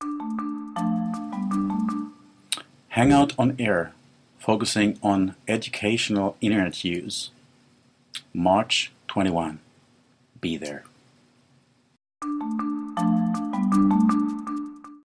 Hangout on Air, focusing on educational internet use. March 21. Be there.